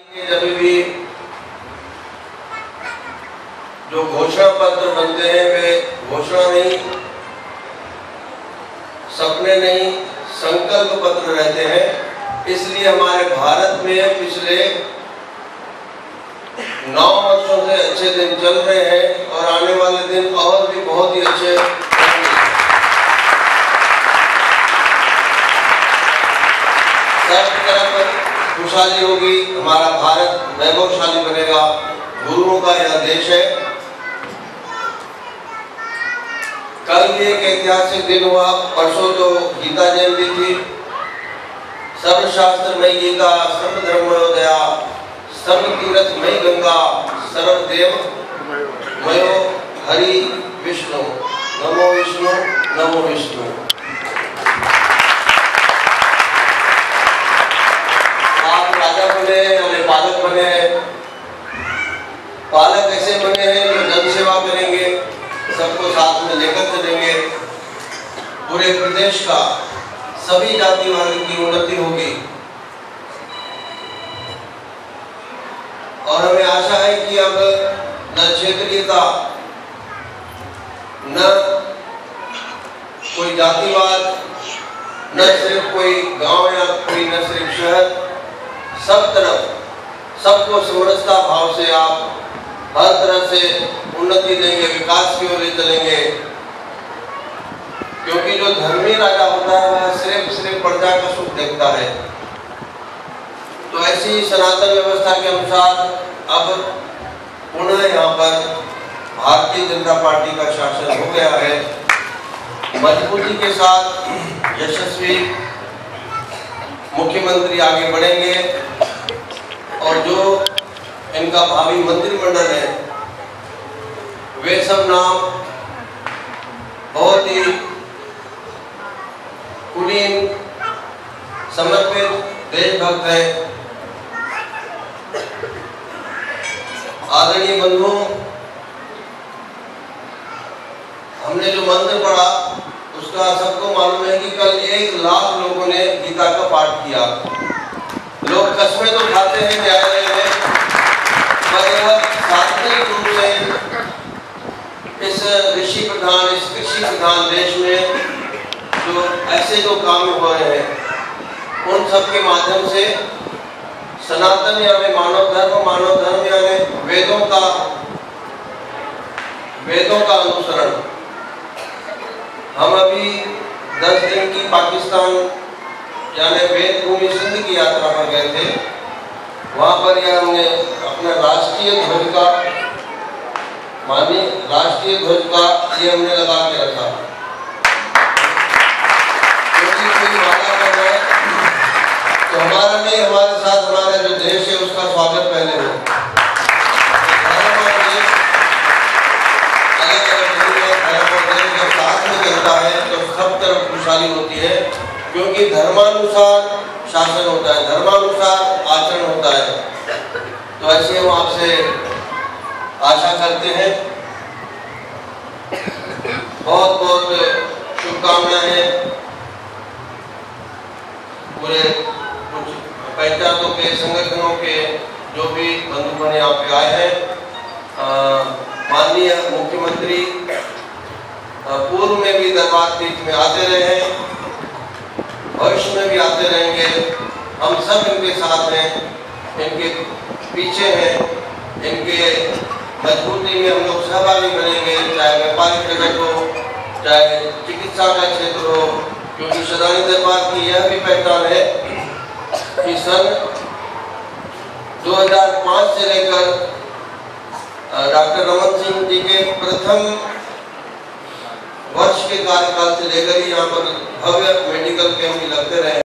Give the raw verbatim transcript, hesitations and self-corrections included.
जब भी जो घोषणा पत्र बनते हैं वे घोषणा नहीं, सपने नहीं, संकल्प पत्र रहते हैं। इसलिए हमारे भारत में पिछले नौ वर्षों से अच्छे दिन चल रहे हैं और आने वाले दिन और भी बहुत ही अच्छे होंगे। सब तरफ खुशहाली होगी, हमारा भारत वैभवशाली बनेगा। गुरुओं का यह देश है। कल भी एक ऐतिहासिक दिन हुआ, परसों तो गीता जयंती थी। सर्वशास्त्रमयी गीता, सर्वधर्ममयो दया, सर्वतीर्थमयी गंगा, सर्वदेव मयो हरि विष्णु, नमो विष्णु, नमो विष्णु। आप राजा बने या पालक बने, पालक ऐसे बने हैं जो जन सेवा करेंगे, सबको साथ में लेकर चलेंगे। पूरे प्रदेश का सभी जाति वर्ग की उन्नति होगी और हमें आशा है कि अब न क्षेत्रीयता, न कोई जातिवाद, न सिर्फ कोई गांव या कोई न सिर्फ शहर, सब तरफ सबको समरसता भाव से आप हर तरह से उन्नति देंगे, विकास की ओर ले चलेंगे। क्योंकि जो धर्मी राजा होता है वह सिर्फ सिर्फ प्रजा का सुख देखता है। तो ऐसी सनातन व्यवस्था के अनुसार अब पुनः यहाँ पर भारतीय जनता पार्टी का शासन हो गया है। मजबूती के साथ यशस्वी मुख्यमंत्री आगे बढ़ेंगे और जो इनका भावी मंत्रिमंडल है वे सब नाम बहुत ही कुलीन, समर्पित, देशभक्त है। आदरणीय बंधुओं, हमने जो मंत्र पढ़ा उसका सबको मालूम है कि कल एक लाख लोगों ने गीता का पाठ किया। लोग कस्में तो खाते हैं न्यायालय में, पर सार्वजनिक रूप से इस ऋषि प्रधान, इस कृषि प्रधान देश में जो ऐसे जो काम हो रहे हैं उन सब के माध्यम से सनातन यानी मानव धर्म, मानव धर्म यानी वेदों का वेदों का अनुसरण। हम अभी दस दिन की पाकिस्तान यानी वेद भूमि सिंध की यात्रा पर गए थे। वहाँ पर यह हमने अपना राष्ट्रीय ध्वज का मानी राष्ट्रीय ध्वज का ये हमने लगा के रखा, क्योंकि कोई माला कर रहा है तो हमारा नहीं, हमारे साथ हमारा जो देश है उसका स्वागत पहले हो। अलग अलग धर्म और देश जब साथ में चलता है तो सब तरफ खुशहाली होती है, क्योंकि धर्मानुसार शासन होता है, धर्मानुसार आचरण होता है। तो ऐसे हम आपसे आशा करते हैं। बहुत बहुत शुभकामनाएं पूरे कुछ पंचायतों के, संगठनों के जो भी बंधुगण यहाँ पे आए हैं। माननीय मुख्यमंत्री पूर्व में भी दरबार पीठ में आते रहे हैं, भविष्य में भी आते रहेंगे। हम सब इनके साथ हैं, इनके पीछे हैं, इनके मजबूती में हम लोग सहभागी बनेंगे, चाहे व्यापारिक जगत हो, चाहे चिकित्सा का क्षेत्र हो। क्योंकि सदानी दरबार की यह भी पहचान है कि सन दो हज़ार पाँच से लेकर डॉक्टर रमन सिंह जी के प्रथम वर्ष के कार्यकाल से लेकर ही यहाँ पर भव्य मेडिकल कैंप लगते रहे।